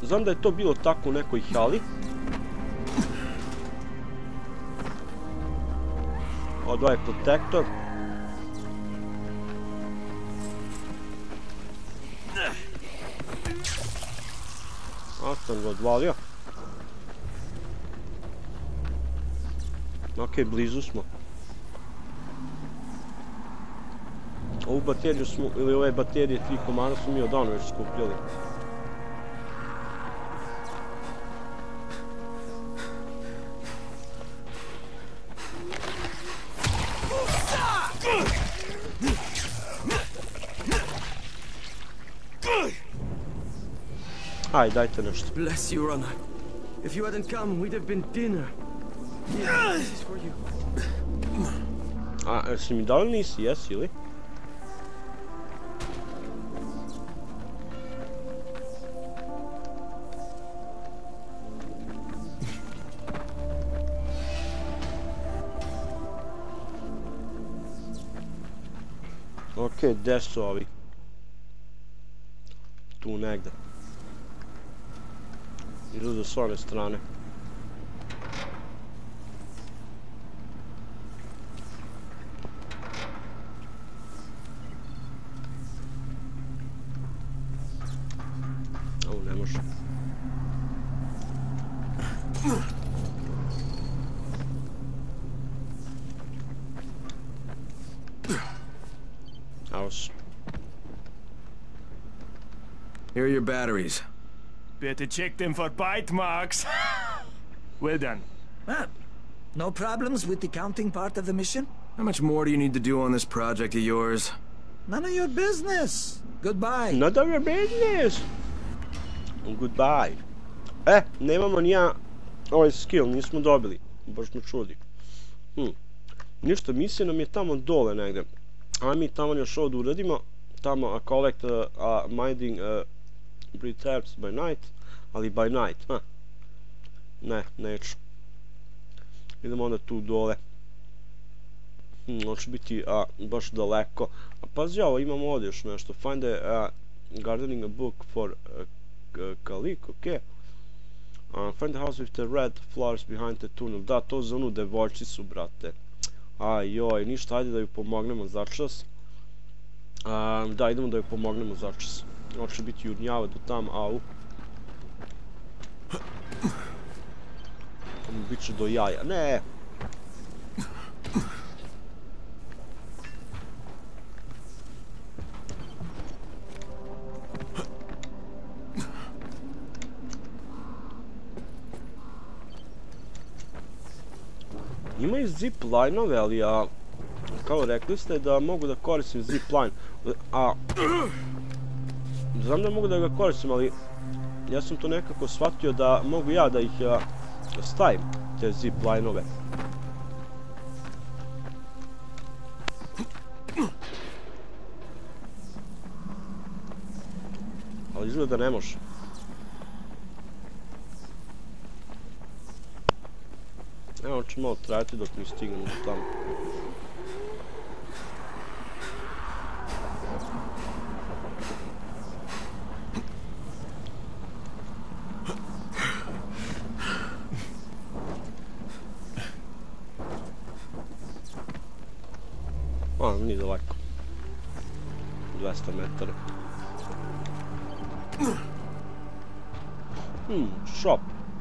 Znam da je to bilo tako u nekoj hali. Odvaj protektor. A sam ga odvalio. Ok, blizu smo. Ovu bateriju smo, ili ove baterije 3 komada smo mi odavno već skupljali. Aj, dajte nešto. Bless you, Rana. If you hadn't come, we'd have been dinner. Yeah, this is for you. A, jesi mi dali nisi, jesi ili? Okej, gdje su ovi? Tu negdje. Idu s ove strane. Ovo ne može. Here are your batteries. Better check them for bite marks. Well done. Ah, no problems with the counting part of the mission? How much more do you need to do on this project of yours? None of your business. Goodbye. None of your business. Goodbye. Nemamo nija ovaj skill, nismo dobili. Baš me čudi. Ništa, misija nam je tamo dole negdje. Ajde mi tamo još ovo da uradimo. Tamo, collect mining reserves by night. Ali by night, Ne, neću. Idemo onda tu dole. Ovo će biti baš daleko. A pazi ovo, imamo ovdje još nešto. Find a gardening a book for Kalik, ok. Find the house with the red flowers behind the tunnel. Da, to za onu devojčicu, brate. Ajoj, ništa, ajde da ju pomognemo začas. Da, idemo da ju pomognemo začas. Ovo će biti jurnjava do tam, au. Biće do jaja, ne! Imaju zip-line-ove, ali kao rekli ste da mogu da koristim zip-line. Znam da mogu da ga koristim, ali ja sam to nekako shvatio da mogu ja da ih stavim, te zip-line-ove. Ali izgleda da ne može. Evo ću malo trajati dok mi stignem do tamo. Nije daleko. 200 metara. Shop.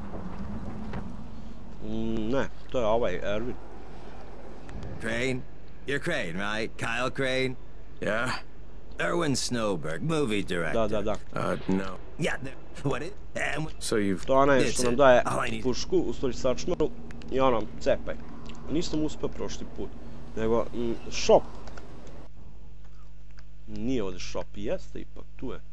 Ne, to je ovaj Erwin. Crane? You're Crane, right? Kyle Crane? Yeah? Erwin Snowberg, movie director. Da. No. Yeah, what it? So you've... To je onaj što nam daje pušku, u stvari sačmaru, i ono, cepaj. Nisam uspio prošli put. Nego, shop. Nije ovdje shop, jeste ipak, tu je.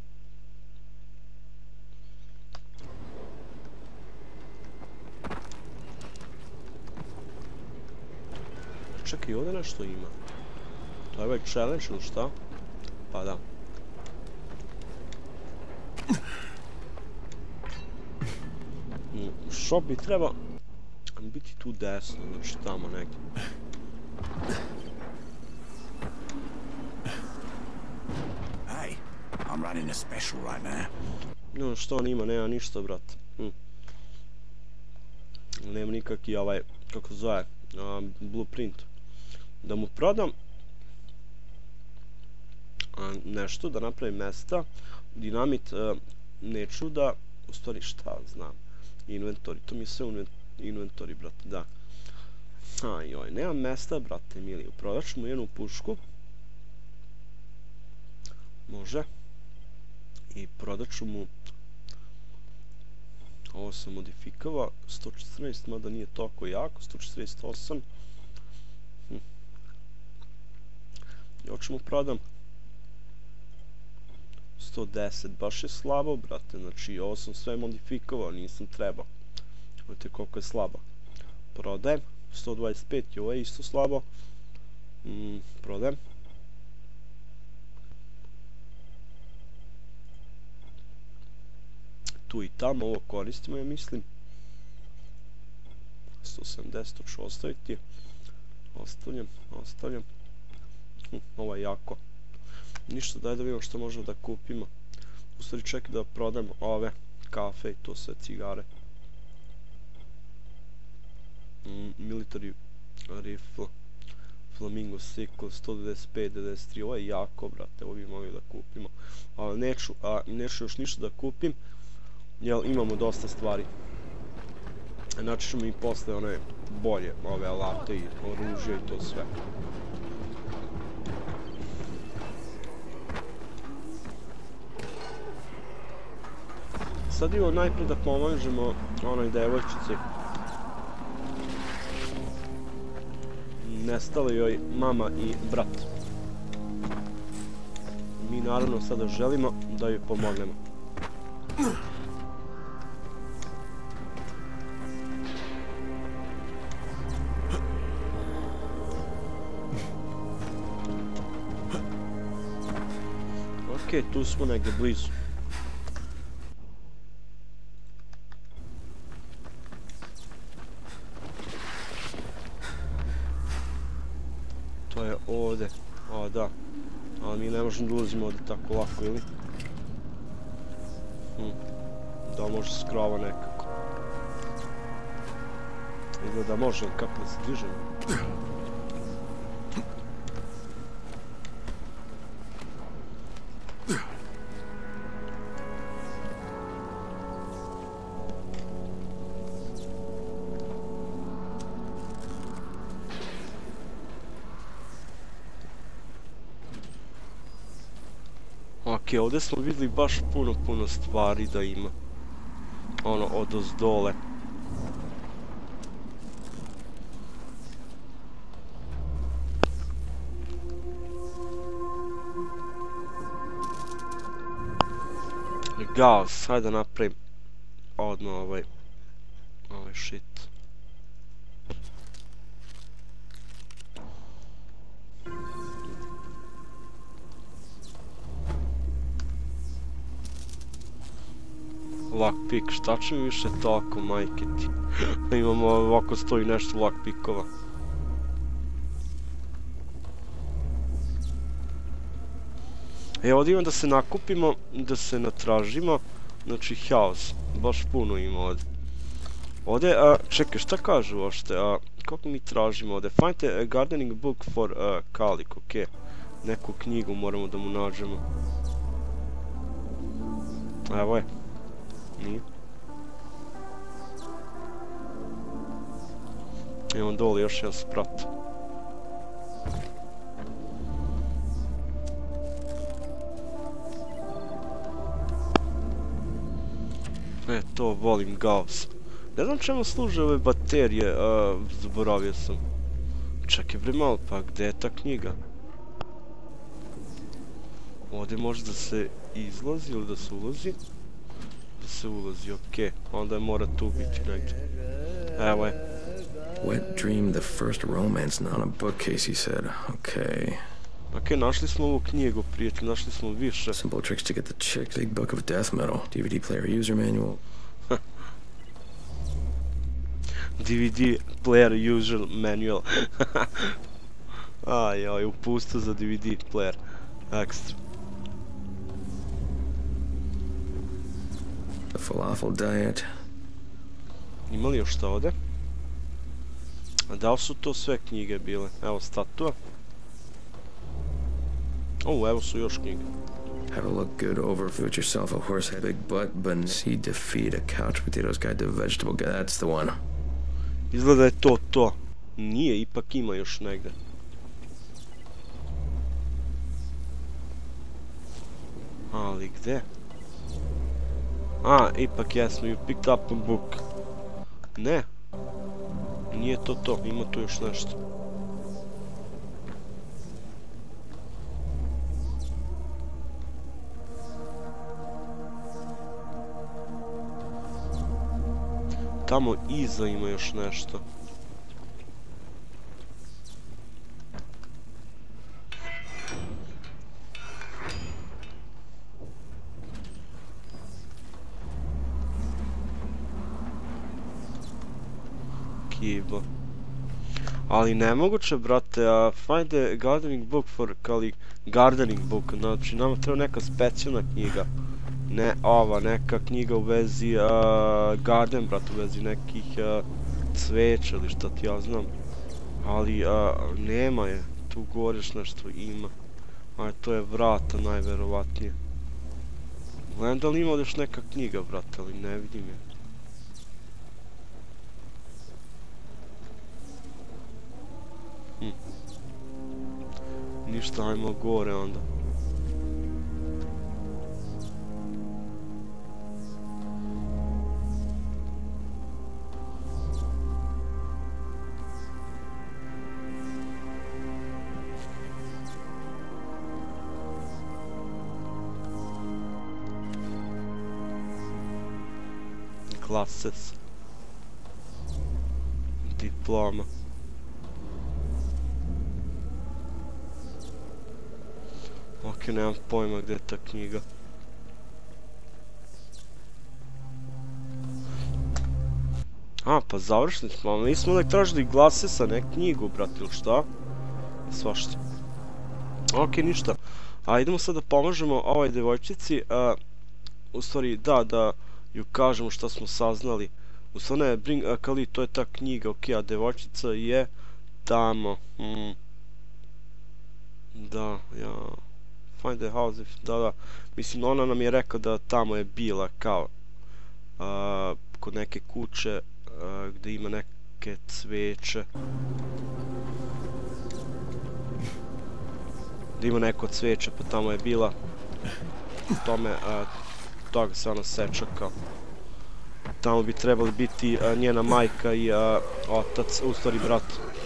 Čekaj, ovdje nešto ima. To je ovaj challenge ili šta? Pa da. Shop bi treba biti tu desno, znači tamo negdje. Hey, I'm running a special right now. No što on ima, nema ništa, brate. Nema nikakvi kako se zove, blueprint. Da mu prodam nešto, da napravim mesta. Dinamit neću da, u stvari šta znam, inventori, to mi je sve inventori, brate, da. Ajoj, nemam mesta, brate Emiliju, prodat ću mu jednu pušku. Može. I prodat ću mu, ovo sam modifikava, 114, mada nije toliko jako, 148. Još mu prodam 110, baš je slabo, brate, znači ovo sam sve modifikovao, nisam trebao. Vidite koliko je slabo. Prodajem, 125 i ovo je isto slabo. Prodajem. Tu i tamo, ovo koristimo, ja mislim. 170, to ću ostaviti. Ostavljam. Ovo je jako. Ništa, daj da vidimo što možemo da kupimo. U stvari čekaj da prodam ove kafe i to sve cigare. Military rifle. Flamingo Sickle 195, 93. Ovo je jako, brate, ovo bi mogli da kupimo. Ali neću još ništa da kupim. Jel, imamo dosta stvari. Znači ćemo i posle one bolje, ove alate i oružje i to sve. Sad idemo najprije da pomažemo onoj devojčici. Nestali joj mama i brat. Mi naravno sada želimo da joj pomognemo. Okej, tu smo negdje blizu. To je ovdje. A da. Ali mi ne možemo da ulazimo ovdje tako lako, ili? Da može se skrava nekako. Izgleda da može, ali kako da se dižemo? Ok, ovdje smo vidjeli baš puno stvari da ima. Ono, odozdole. Gas, hajde da napravim odmah ovaj shit. Lockpick, šta će mi više toliko, majke ti? Imamo ovako 100 i nešto lockpickova. Ovdje imam da se nakupimo, da se natražimo. Znači house, baš puno ima ovdje. Ovdje, čekaj, šta kažu uopšte? Kako mi tražimo ovdje? Find a gardening book for Kalik, ok. Neku knjigu moramo da mu nađemo. Evo je. Nije. Imam dole još jedan sprat. To volim Gauss. Ne znam čemu služe ove baterije, zaboravio sam. Čekaj bre malo, pa gdje je ta knjiga? Ovdje može da se izlazi ili da se ulazi? Da se ulazi, okej. Onda je mora tu biti negdje. Evo je. Wet dream, the first romance, not a bookcase, he said. Okay. Okej, našli smo ovu knjigu, prijatelj, našli smo više. Simple tricks to get the chicks. Big book of death metal. DVD player user manual. DVD player user manual. Ajoj, upusta za DVD player. Ekstra. The falafel diet. Ima li još šta ovdje? A da li su to sve knjige bile? Evo statua. O, evo su još knjige. Have a look good over with yourself a horse head, big butt, but see defeat a couch potatoes guide to vegetable guy. That's the one. Izgleda je to. Nije, ipak ima još negde. Ali gde? A, ipak jesmo, you picked up a book. Ne. Nije to, ima tu još nešto. Tamo iza ima još nešto. Kibla. Ali nemoguće, brate, find the gardening book for gardening book, znači nama treba neka specijalna knjiga. Ne ova, neka knjiga u vezi garden, brate, u vezi nekih cveća ili šta ti ja znam. Ali nema je, tu goreš nešto ima. Ali to je vrata najverovatnije. Gledam da li ima još neka knjiga, brate, ali ne vidim je. Ništa, ajmo gore onda. Classes. Diploma. Ok, nemam pojma gdje je ta knjiga. A, pa završni smo, mi smo uvijek tražili glasesa, ne knjigu, brate, ili šta? Svašta. Ok, ništa. A idemo sad da pomožemo ovoj devojčici. U stvari, da ju kažemo šta smo saznali. U stvari, ne, bring Kali, to je ta knjiga, ok, a devojčica je tamo. Da, ja... Find the house, da. Mislim, ona nam je rekla da tamo je bila, kao, kod neke kuće, gdje ima neke cveće. Gdje ima neko cveće, pa tamo je bila. Tome, toga se ona seća, kao. Tamo bi trebali biti njena majka i otac, u stvari brat.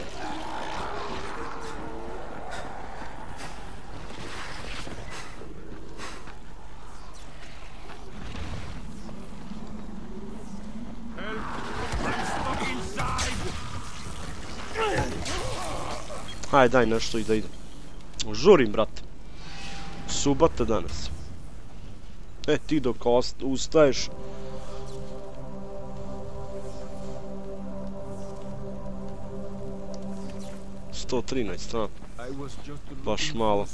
Hajde, daj nešto i da idem. Žurim, brate. Subota danas. Ti dok ustaješ. $113, baš malo.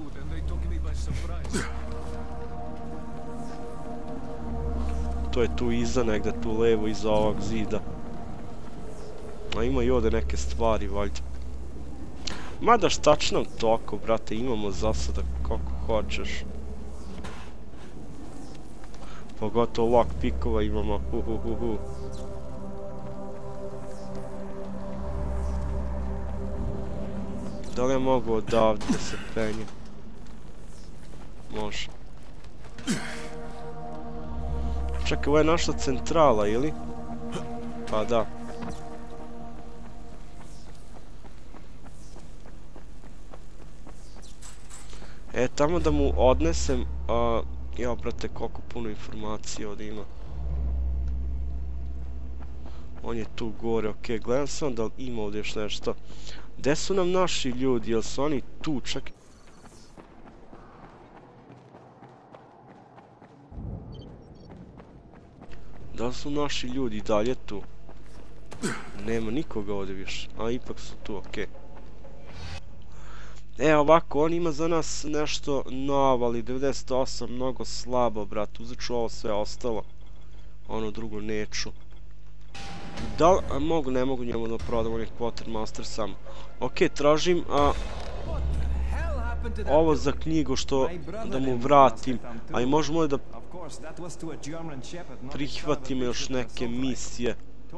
To je tu iza negdje, tu levo iza ovog zida. A ima i ovdje neke stvari, valjda. Mada štačnom toku, brate, imamo za sada kako hoćeš. Pogotovo lockpickova imamo, Da li ja mogu odavde da se penjem? Može. Čekaj, ovo je naša centrala, ili? Pa da. Tamo da mu odnesem, ja, brate, koliko puno informacije ovdje ima. On je tu gore, ok, gledam sam da li ima ovdje još nešto. Gde su nam naši ljudi, jel su oni tu, čak? Da li su naši ljudi dalje tu? Nema nikoga ovdje više, a ipak su tu, ok. Ovako, on ima za nas nešto novo, ali 98 mnogo slabo, brat, uzet ću ovo sve ostalo. Ono drugo neću. Da li, mogu, ne mogu njemu da prodam onih Quartermaster sam. Ok, tražim ovo za knjigu što da mu vratim, a i možemo da prihvatim još neke misije.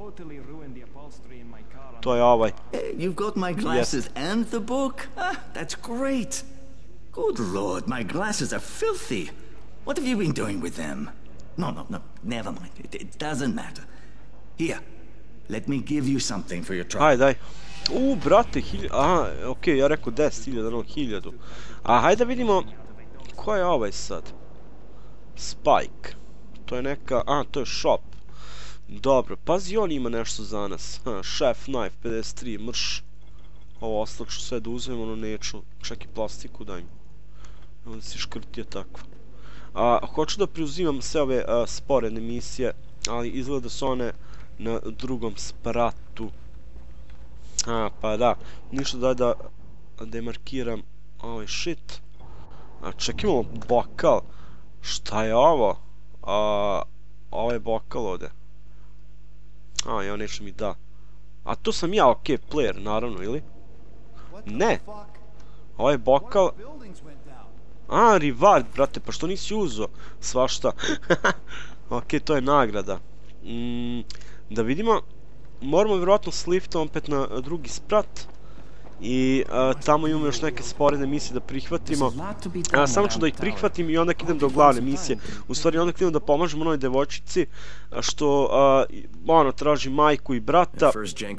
To je ovaj. You've got my glasses and the book? Ah, that's great. Good Lord, my glasses are filthy. What have you been doing with them? No, never mind. It doesn't matter. Here, let me give you something for your trouble. Hajde, daj. Brate, aha, okej, ja rekao 10.000, no 1000. A hajde vidimo, ko je ovaj sad? Spike. To je neka, to je shop. Dobro, pazi, on ima nešto za nas. Chef Knife 53, mrš. Ovo ostalo ću sve da uzmem, ono neću. Čak i plastiku daj mi. Onda si škrtio takva. Hoću da preuzimam sve ove sporedne misije, ali izgleda su one na drugom spratu. Pa da, ništa daj da demarkiram ovaj shit. Ček, imamo bokal. Šta je ovo? Ovo je bokal ovde. Ja neću mi da. A to sam ja, ok, player, naravno, ili? Ne! Ovo je bokal. Reward, brate, pa što nisi uzo? Svašta. Ok, to je nagrada. Da vidimo. Moramo vjerojatno s liftom opet na drugi sprat. I tamo imamo još neke sporedne misije da prihvatimo. Samo ću da ih prihvatim i onda idem do glavne misije. U stvari onda idem da pomažem onoj devojčici što traži majku i brata.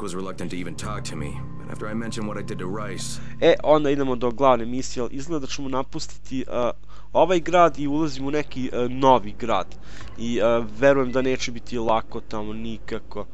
Onda idemo do glavne misije, ali izgleda da ćemo napustiti ovaj grad i ulazimo u neki novi grad. I verujem da neće biti lako tamo nikako.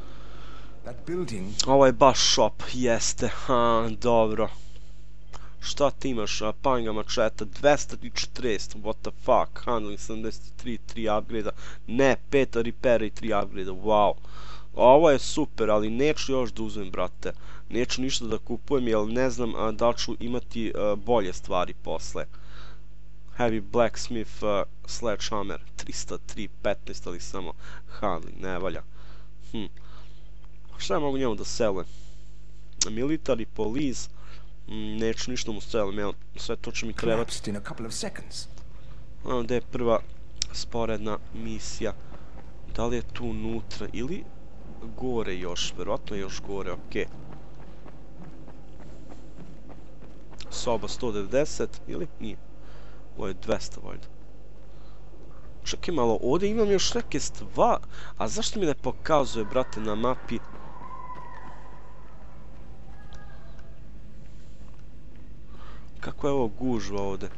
Ovo je baš shop, jeste, dobro. Šta ti imaš? Panga mačeta, 240, what the fuck, handling 73, 3 upgrade-a, ne, 5 repair i 3 upgrade-a, wow. Ovo je super, ali neću još da uzmem, brate. Neću ništa da kupujem, jer ne znam da li ću imati bolje stvari posle. Heavy Blacksmith Sledgehammer, 303, 15, ali samo handling, ne valja. Šta ja mogu njemu da selim? Military, police, neću ništa mu selim, sve to će mi trebati. Gdje je prva sporedna misija? Da li je tu unutra ili gore još? Verovatno je još gore, okej. Soba 190 ili nije? Ovo je 200 valjda. Čekaj malo, ovdje imam još neke stvari. A zašto mi ne pokazuje, brate, na mapi? Kako je ovo gužva ovdje?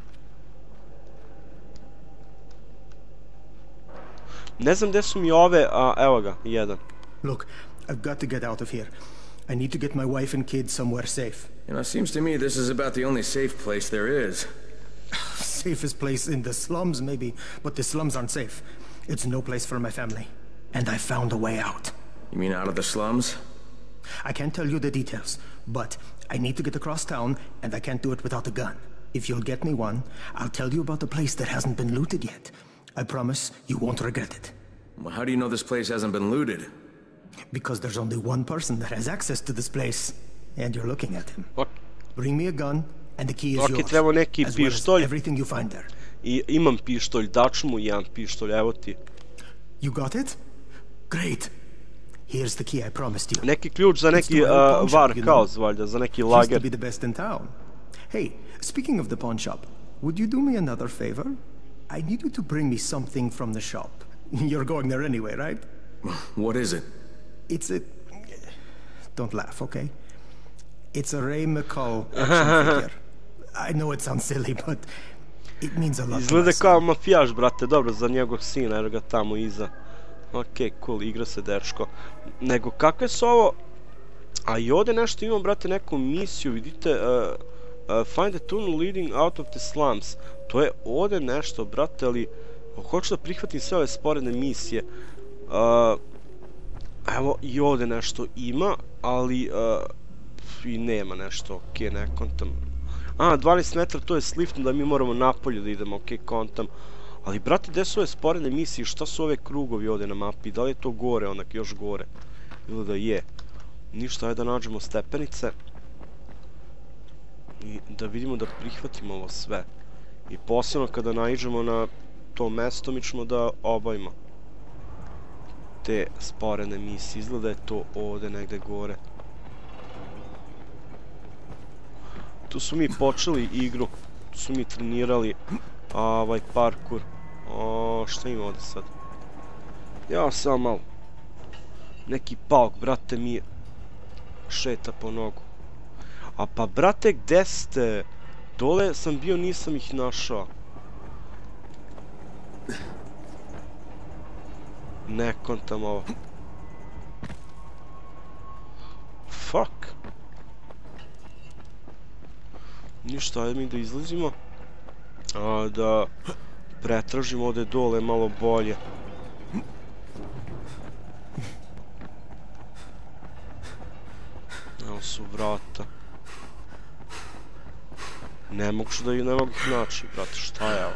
Ne znam gdje su mi ove, evo ga, jedan. Look, I've got to get out of here. I need to get my wife and kids somewhere safe. Seems to me this is about the only safe place there is. Safest place in the slums, maybe, but the slums aren't safe. It's no place for my family. And I found a way out. You mean out of the slums? I can't tell you the details, but I need to get across town, and I can't do it without a gun. If you'll get me one, I'll tell you about the place that hasn't been looted yet. I promise you won't regret it. Well, how do you know this place hasn't been looted? Because there's only one person that has access to this place, and you're looking at him. What? Bring me a gun, and the key is yours, treba neki as well as pištolj. everything you find there. I imam pištolj, daću mu jedan pištolj, evo ti. You got it? Great. Here's the key I promised you. Neki ključ za neki warehouse, valjda, za neki Used to lager. be the best in town. Hey, speaking of the pawn shop, would you do me another favor? I need you to bring me something from the shop. You're going there anyway, right? What is it? It's a... Don't laugh, okay? It's a Ray McCall action figure. I know it sounds silly, but it means a lot to my Izgleda son. kao mafijaš, brate, dobro, za njegov sina, jer ga tamo iza. Okej, cool, igra se dečko. Nego, kakve su ovo... A i ovdje nešto imam, brate, neku misiju, vidite... Find the tunnel leading out of the slums. To je ovdje nešto, brate, ali... Hoću da prihvatim sve ove sporedne misije. Evo, i ovdje nešto ima, ali... I nema nešto, okej, ne kontam. 12 metara, to je s liftom da mi moramo napolje da idemo, okej, kontam. Ali, brate, gde su ove sporedne misije? Šta su ove krugovi ovdje na mapi? Da li je to gore, onak još gore? Ili da je? Ništa, ajde da nađemo stepenice. I da vidimo da prihvatimo ovo sve. I posebno kada naiđemo na to mesto, mi ćemo da obavimo te sporedne misije. Izgleda je to ovdje negdje gore. Tu su mi počeli igru. Tu su mi trenirali parkour. Šta ima ovdje sad? Ja sam malo. Neki pauk, brate, mi šeta po nogu. A pa, brate, gde ste? Dole sam bio, nisam ih našao. Ne kontam ovo. Fuck. Ništa, ajde mi da izlazimo. Da pretražimo ovdje dole malo bolje. Evo su vrata. Ne mogu ih naći, brate, šta je ovo?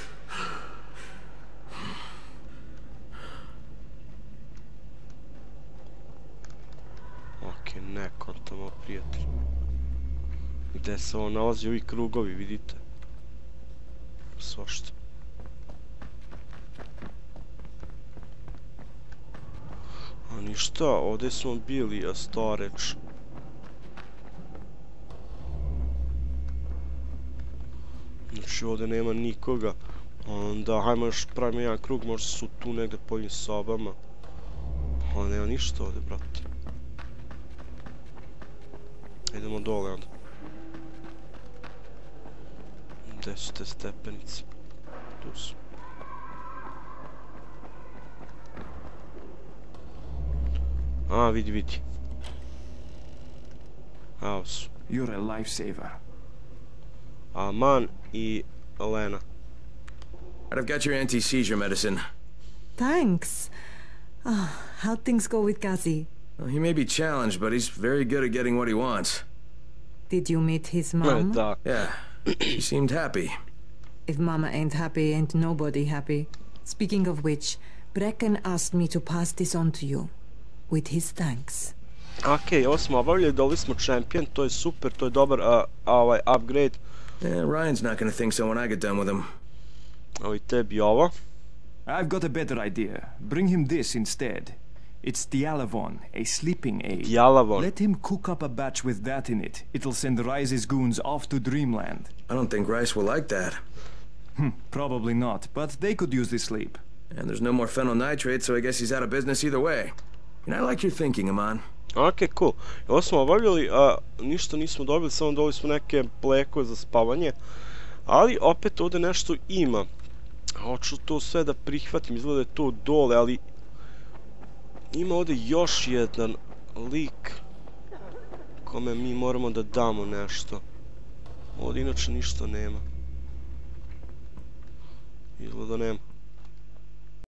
Okej, ne kontam ovo, prijatelj. Gde se ovo nalazi, ovi krugovi, vidite? Svašta. A ništa, ovdje smo bili, storage. Znači ovdje nema nikoga. Onda hajmo još pravimo jedan krug, možda su tu negdje po ovim sobama. Ali nema ništa ovdje, brate. Idemo dole onda. Gde su te stepenice? Tu su. A, vidi. Evo su. You're a lifesaver. Aman i Elena. I've got your anti-seizure medicine. Thanks. How'd things go with Gazi? Well, he may be challenged, but he's very good at getting what he wants. Did you meet his mom? Yeah, he seemed happy. If Mama ain't happy, ain't nobody happy. Speaking of which, Brecken asked me to pass this on to you. With his thanks. Okej, ovo smo obavljali, dobili smo champion, to je super, to je dobar upgrade. Yeah, Ryan's not gonna think so when I get done with him. Evo i tebi ovo. I've got a better idea. Bring him this instead. It's Dialavon, a sleeping aid. Dialavon. Let him cook up a batch with that in it. It'll send Rice's goons off to Dreamland. I don't think Rice will like that. Probably not, but they could use the sleep. And there's no more phenyl nitrate, so I guess he's out of business either way. And I like your thinking, Aman. Ok, cool. Ovo smo obavljali, ništa nismo dobili, samo dobili smo neke plekove za spavanje. Ali opet ovdje nešto ima. Hoću to sve da prihvatim, izgleda je to dole, ali... Ima ovdje još jedan lik kome mi moramo da damo nešto. Ovdje inače ništa nema. Izgleda nema.